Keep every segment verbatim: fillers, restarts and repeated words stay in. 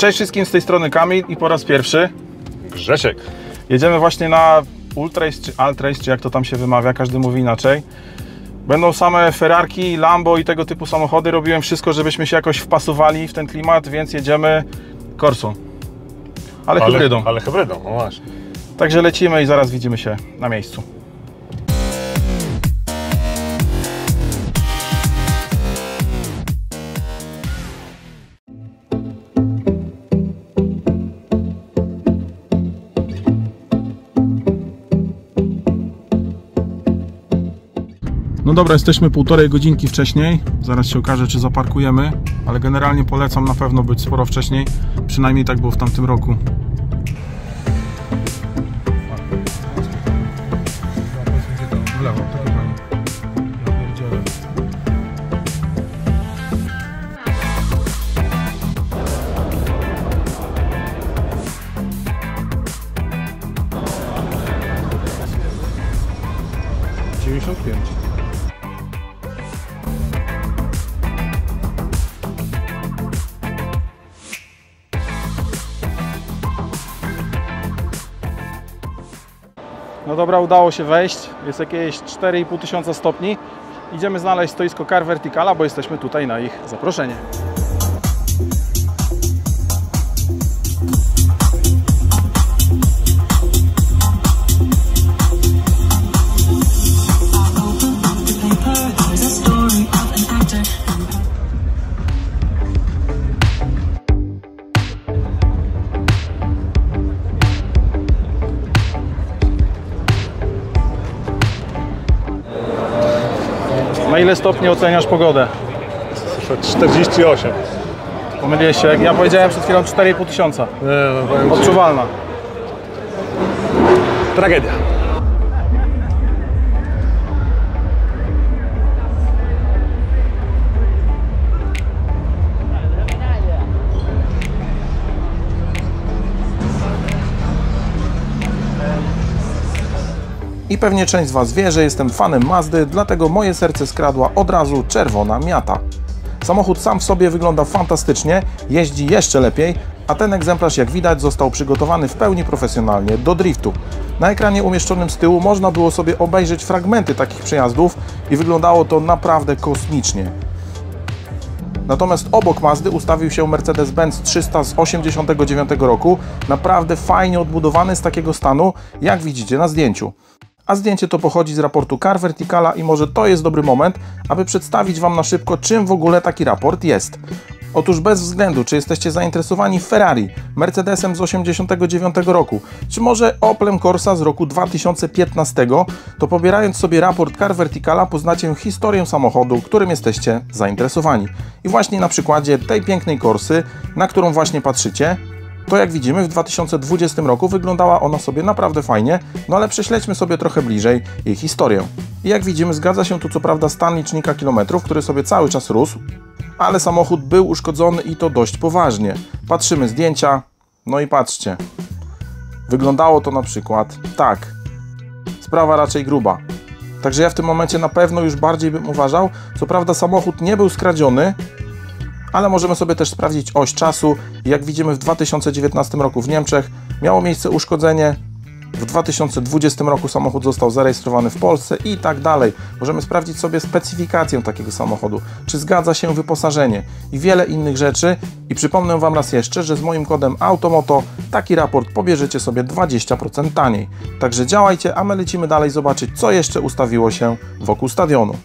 Cześć wszystkim, z tej strony Kamil i po raz pierwszy Grzesiek. Jedziemy właśnie na Ultrace czy Altrace, czy jak to tam się wymawia, każdy mówi inaczej. Będą same Ferrarki, Lambo i tego typu samochody. Robiłem wszystko, żebyśmy się jakoś wpasowali w ten klimat, więc jedziemy Corsą. Ale, ale hybrydą. Ale hybrydą, no właśnie. Także lecimy i zaraz widzimy się na miejscu. No dobra, jesteśmy półtorej godzinki wcześniej, zaraz się okaże, czy zaparkujemy, ale generalnie polecam na pewno być sporo wcześniej, przynajmniej tak było w tamtym roku. dziewięćdziesiąt pięć. No dobra, udało się wejść, jest jakieś cztery i pół tysiąca stopni. Idziemy znaleźć stoisko Car Verticala, bo jesteśmy tutaj na ich zaproszenie. Na ile stopni oceniasz pogodę? czterdzieści osiem. Pomyliłeś się, jak ja powiedziałem przed chwilą cztery i pół tysiąca. Nie, no powiem ci. Odczuwalna. Tragedia. I pewnie część z Was wie, że jestem fanem Mazdy, dlatego moje serce skradła od razu czerwona Miata. Samochód sam w sobie wygląda fantastycznie, jeździ jeszcze lepiej, a ten egzemplarz, jak widać, został przygotowany w pełni profesjonalnie do driftu. Na ekranie umieszczonym z tyłu można było sobie obejrzeć fragmenty takich przejazdów i wyglądało to naprawdę kosmicznie. Natomiast obok Mazdy ustawił się Mercedes-Benz trzysta z osiemdziesiątego dziewiątego roku, naprawdę fajnie odbudowany z takiego stanu, jak widzicie na zdjęciu. A zdjęcie to pochodzi z raportu Car Verticala i może to jest dobry moment, aby przedstawić Wam na szybko, czym w ogóle taki raport jest. Otóż bez względu, czy jesteście zainteresowani Ferrari, Mercedesem z osiemdziesiątego dziewiątego roku, czy może Opelem Corsa z roku dwa tysiące piętnastego, to pobierając sobie raport Car Verticala poznacie historię samochodu, którym jesteście zainteresowani. I właśnie na przykładzie tej pięknej Corsy, na którą właśnie patrzycie, to jak widzimy w dwa tysiące dwudziestym roku wyglądała ona sobie naprawdę fajnie, no ale prześledźmy sobie trochę bliżej jej historię. I jak widzimy zgadza się tu co prawda stan licznika kilometrów, który sobie cały czas rósł, ale samochód był uszkodzony i to dość poważnie. Patrzymy zdjęcia, no i patrzcie. Wyglądało to na przykład tak. Sprawa raczej gruba. Także ja w tym momencie na pewno już bardziej bym uważał. Co prawda samochód nie był skradziony, ale możemy sobie też sprawdzić oś czasu. Jak widzimy w dwa tysiące dziewiętnastym roku w Niemczech miało miejsce uszkodzenie. W dwa tysiące dwudziestym roku samochód został zarejestrowany w Polsce i tak dalej. Możemy sprawdzić sobie specyfikację takiego samochodu, czy zgadza się wyposażenie i wiele innych rzeczy. I przypomnę Wam raz jeszcze, że z moim kodem AUTOMOTO taki raport pobierzecie sobie dwadzieścia procent taniej. Także działajcie, a my lecimy dalej zobaczyć, co jeszcze ustawiło się wokół stadionu.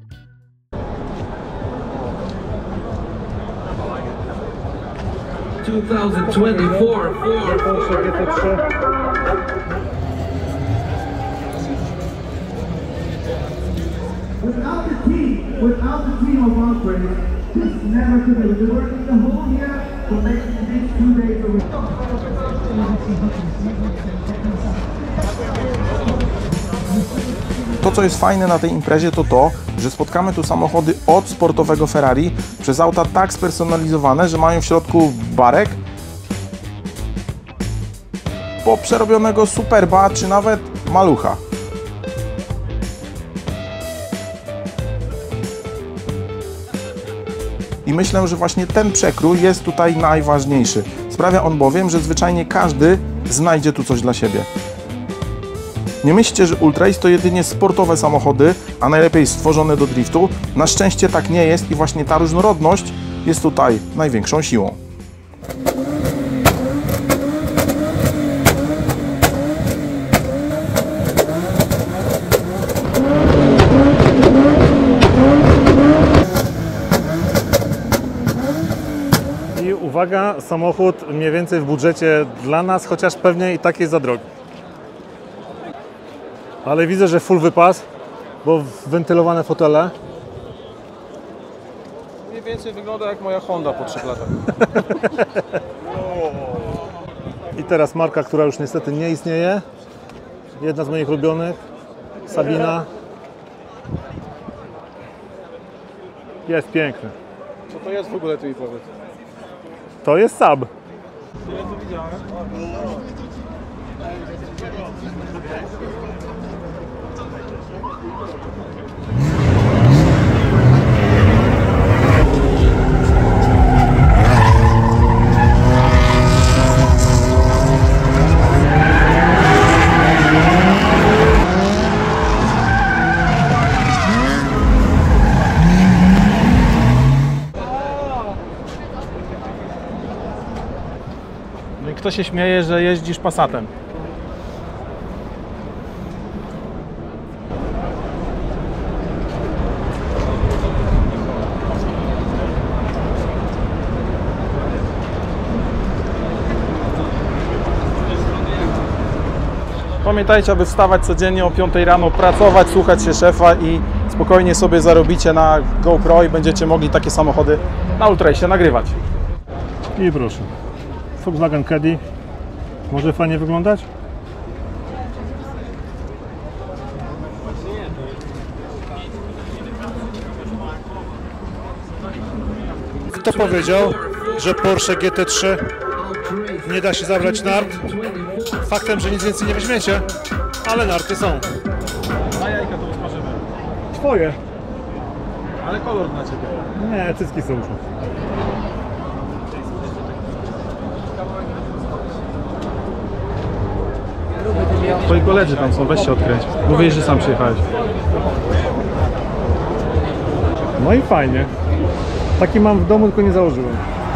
twenty twenty-four, Without the team, without the team of Altrace, this never could have been working the whole year to make these two days a week. To, co jest fajne na tej imprezie, to to, że spotkamy tu samochody od sportowego Ferrari przez auta tak spersonalizowane, że mają w środku barek, po przerobionego Superba, czy nawet Malucha. I myślę, że właśnie ten przekrój jest tutaj najważniejszy. Sprawia on bowiem, że zwyczajnie każdy znajdzie tu coś dla siebie. Nie myślcie, że Ultrace to jedynie sportowe samochody, a najlepiej stworzone do driftu. Na szczęście tak nie jest i właśnie ta różnorodność jest tutaj największą siłą. I uwaga, samochód mniej więcej w budżecie dla nas, chociaż pewnie i tak jest za drogi. Ale widzę, że full wypas, bo wentylowane fotele. Mniej więcej wygląda jak moja Honda po trzech latach. I teraz marka, która już niestety nie istnieje. Jedna z moich ulubionych. Sabina. Jest piękny. Co to jest w ogóle, tu i powiedz? To jest Saab. Tyle to widziałem. Kto się śmieje, że jeździsz Passatem? Pamiętajcie, aby wstawać codziennie o piątej rano, pracować, słuchać się szefa i spokojnie sobie zarobicie na GoPro i będziecie mogli takie samochody na Ultrace nagrywać. I proszę. Volkswagen Caddy. Może fajnie wyglądać? Kto powiedział, że Porsche G T trzy nie da się zabrać nart? Faktem, że nic więcej nie weźmiecie, ale narty są. Na jajka to usmażymy. Twoje. Ale kolor dla Ciebie. Nie, cycki są już. Twoi koledzy tam są, weź się odkręć. Mówisz, że sam przyjechałeś. No i fajnie. Taki mam w domu, tylko nie założyłem.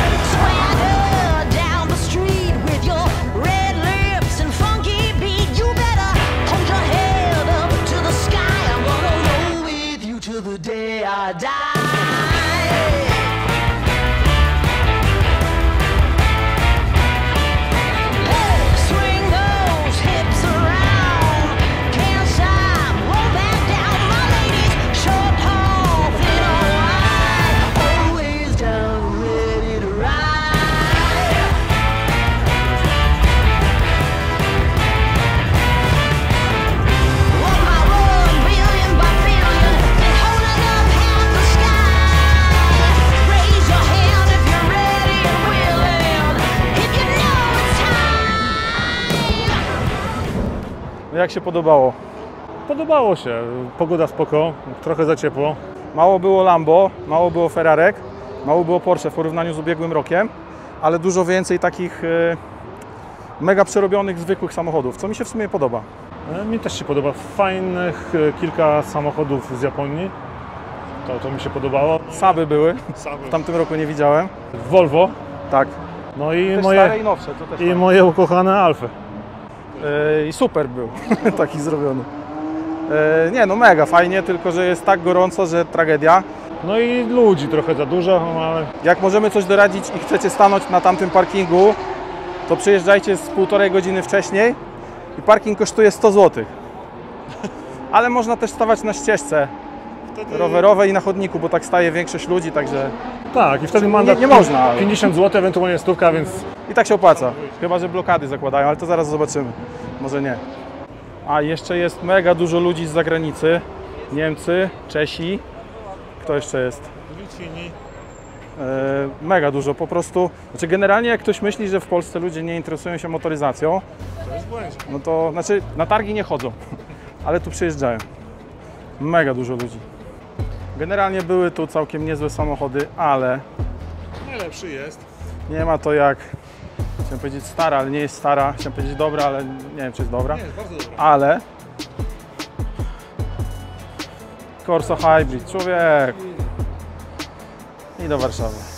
Jak się podobało? Podobało się. Pogoda spoko, trochę za ciepło. Mało było Lambo, mało było Ferrarek, mało było Porsche w porównaniu z ubiegłym rokiem, ale dużo więcej takich e, mega przerobionych, zwykłych samochodów, co mi się w sumie podoba. E, Mi też się podoba. Fajnych e, kilka samochodów z Japonii. To, to mi się podobało. Saby były, Saby. w tamtym roku nie widziałem. Volvo. Tak. No i Też moje, stare i nowsze, to też i fajne. moje ukochane Alfy. E, I super był, taki zrobiony. E, nie no mega fajnie, tylko że jest tak gorąco, że tragedia. No i ludzi trochę za dużo, ale Jak możemy coś doradzić i chcecie stanąć na tamtym parkingu, to przyjeżdżajcie z półtorej godziny wcześniej i parking kosztuje sto złotych. Ale można też stawać na ścieżce wtedy... rowerowej i na chodniku, bo tak staje większość ludzi, także Tak, i wtedy mandat nie można, ale- pięćdziesiąt złotych, ewentualnie stówka, więc i tak się opłaca. Chyba że blokady zakładają, ale to zaraz zobaczymy. Może nie. A jeszcze jest mega dużo ludzi z zagranicy. Niemcy, Czesi. Kto jeszcze jest? Litwini. E, mega dużo po prostu. Znaczy generalnie jak ktoś myśli, że w Polsce ludzie nie interesują się motoryzacją, To jest błędzie. no to znaczy na targi nie chodzą, ale tu przyjeżdżają. Mega dużo ludzi. Generalnie były tu całkiem niezłe samochody, ale Najlepszy jest. nie ma to jak Chciałem powiedzieć stara, ale nie jest stara. Chciałem powiedzieć dobra, ale nie wiem, czy jest dobra. Nie, jest bardzo dobra. Ale Corso Hybrid, człowiek. I do Warszawy.